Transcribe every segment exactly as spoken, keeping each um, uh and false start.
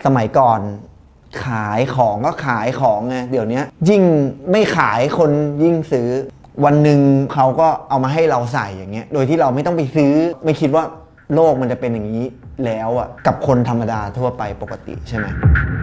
สมัยก่อนขายของก็ขายของไงเดี๋ยวนี้ยิ่งไม่ขายคนยิ่งซื้อวันหนึ่งเขาก็เอามาให้เราใส่อย่างเงี้ยโดยที่เราไม่ต้องไปซื้อไม่คิดว่าโลกมันจะเป็นอย่างนี้แล้วอ่ะกับคนธรรมดาทั่วไปปกติใช่ไหม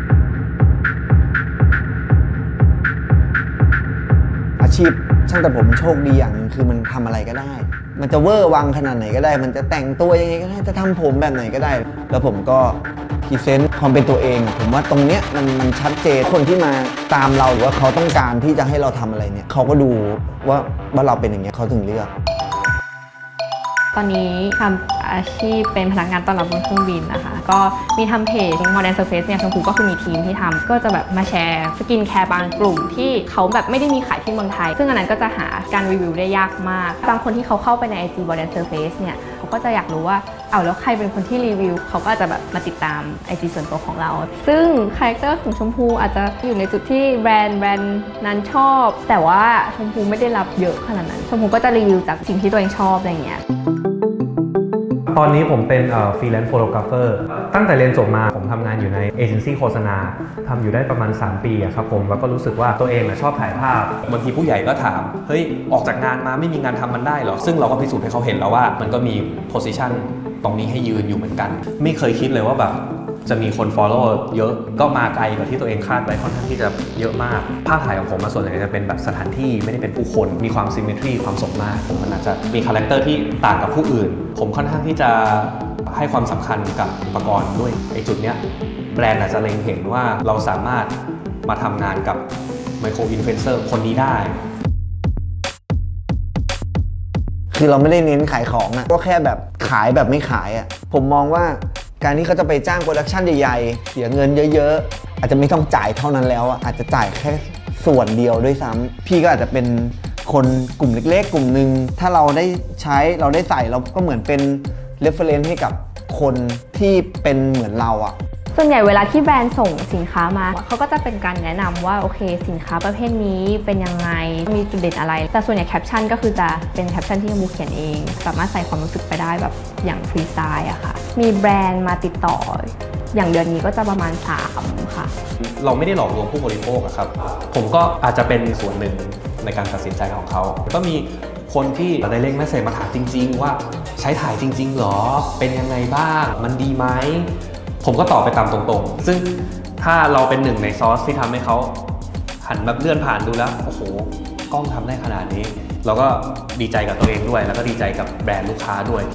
อาชีพช่างตัดผมโชคดีอย่างนึงคือมันทำอะไรก็ได้มันจะเวอร์วังขนาดไหนก็ได้มันจะแต่งตัวยังไงก็ได้จะทำผมแบบไหนก็ได้แล้วผมก็พรีเซนต์ความเป็นตัวเองผมว่าตรงเนี้ยมันมันชัดเจนคนที่มาตามเราหรือว่าเขาต้องการที่จะให้เราทำอะไรเนี่ยเขาก็ดูว่าว่าเราเป็นอย่างเงี้ยเขาถึงเลือกตอนนี้ทำอาชีพเป็นพนักงานต้อนรับบนเครื่องบินนะคะก็มีทำเพจ Modern Surface เนี่ยชมพูก็คือมีทีมที่ทำก็จะแบบมาแชร์สกินแคร์บางกลุ่มที่เขาแบบไม่ได้มีขายที่เมืองไทยซึ่งอันนั้นก็จะหาการรีวิวได้ยากมากบางคนที่เขาเข้าไปใน ไอ จี Modern Surface เนี่ยเขาก็จะอยากรู้ว่าเอาแล้วใครเป็นคนที่รีวิวเขาก็อาจจะแบบมาติดตาม ไอ จี ส่วนตัวของเราซึ่งคาแรคเตอร์ของชมพูอาจจะอยู่ในจุดที่แบรนด์แบรนด์นั้นชอบแต่ว่าชมพูไม่ได้รับเยอะขนาดนั้นชมพูก็จะรีวิวจากสิ่งที่ตัวเองชอบอะไรอย่างเงี้ยตอนนี้ผมเป็นฟรีแลนซ์โฟโตกราฟเฟอร์ตั้งแต่เรียนจบมาผมทำงานอยู่ในเอเจนซี่โฆษณาทำอยู่ได้ประมาณสามปีครับผมแล้วก็รู้สึกว่าตัวเองชอบถ่ายภาพบางทีผู้ใหญ่ก็ถามเฮ้ยออกจากงานมาไม่มีงานทำมันได้หรอซึ่งเราก็พิสูจน์ให้เขาเห็นแล้วว่ามันก็มีโพสิชันตรงนี้ให้ยืนอยู่เหมือนกันไม่เคยคิดเลยว่าแบบจะมีคน follow เยอะก็มาไกลกว่าที่ตัวเองคาดไว้ค่อนข้างที่จะเยอะมากภาพถ่ายของผมมาส่วนใหญ่จะเป็นแบบสถานที่ไม่ได้เป็นผู้คนมีความ symmetry ความสมมาตรผมมันอาจจะมีคาแรคเตอร์ที่ต่างกับผู้อื่นผมค่อนข้างที่จะให้ความสำคัญกับอุปกรณ์ด้วยไอ้จุดเนี้ยแบรนด์อาจจะเล็งเห็นว่าเราสามารถมาทำงานกับไมโครอินฟลูเอนเซอร์คนนี้ได้คือเราไม่ได้เน้นขายของอ่ะก็แค่แบบขายแบบไม่ขายอ่ะผมมองว่าการที่เขาจะไปจ้างโปรดักชันใหญ่ๆเสียเงินเยอะๆอาจจะไม่ต้องจ่ายเท่านั้นแล้วอ่ะอาจจะจ่ายแค่ส่วนเดียวด้วยซ้ำพี่ก็อาจจะเป็นคนกลุ่มเล็กๆกลุ่มหนึ่งถ้าเราได้ใช้เราได้ใส่เราก็เหมือนเป็น reference ให้กับคนที่เป็นเหมือนเราอ่ะส่วนใหญ่เวลาที่แบรนด์ส่งสินค้ามาเขาก็จะเป็นการแนะนำว่าโอเคสินค้าประเภทนี้เป็นยังไงมีจุดเด่นอะไรแต่ส่วนใหญ่แคปชั่นก็คือจะเป็นแคปชั่นที่ชมพูเขียนเองสามารถใส่ความรู้สึกไปได้แบบอย่างฟรีสไตล์อะค่ะมีแบรนด์มาติดต่ออย่างเดือนนี้ก็จะประมาณสามค่ะเราไม่ได้หลอกลวงผู้บริโภคครับผมก็อาจจะเป็นส่วนหนึ่งในการตัดสินใจของเขาก็มีคนที่ได้เล่นแมสเซจมาถามจริงๆว่าใช้ถ่ายจริงๆหรอเป็นยังไงบ้างมันดีไหมผมก็ตอบไปตามตรงๆซึ่งถ้าเราเป็นหนึ่งในซอสที่ทำให้เขาหันมาเลื่อนผ่านดูแล้วโอ้โหกล้องทำได้ขนาดนี้เราก็ดีใจกับตัวเองด้วยแล้วก็ดีใจกับแบรนด์ลูกค้าด้วย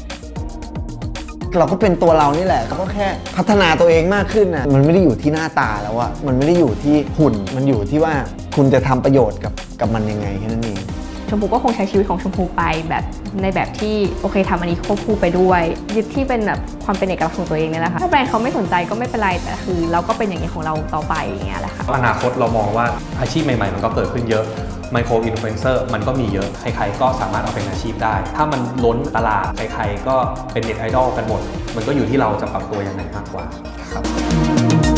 เราก็เป็นตัวเรานี่แหละก็แค่พัฒนาตัวเองมากขึ้นนะมันไม่ได้อยู่ที่หน้าตาแล้วอะมันไม่ได้อยู่ที่หุ่นมันอยู่ที่ว่าคุณจะทำประโยชน์กับกับมันยังไงแค่นั้นเองชมพูก็คงใช้ชีวิตของชมพูไปแบบในแบบที่โอเคทำอันนี้ควบคู่ไปด้วยยึดที่เป็นแบบความเป็นเอกลักษณ์ของตัวเองนี่แหละค่ะถ้าแบรนด์เขาไม่สนใจก็ไม่เป็นไรแต่คือเราก็เป็นอย่างนี้ของเราต่อไปอย่างเงี้ยแหละค่ะอนาคตเรามองว่าอาชีพใหม่ๆมันก็เกิดขึ้นเยอะไมโครอินฟลูเอนเซอร์มันก็มีเยอะใครๆก็สามารถเอาเป็นอาชีพได้ถ้ามันล้นตลาดใครๆก็เป็นเน็ตไอดอลกันหมดมันก็อยู่ที่เราจะปรับตัวยังไงมากกว่าครับ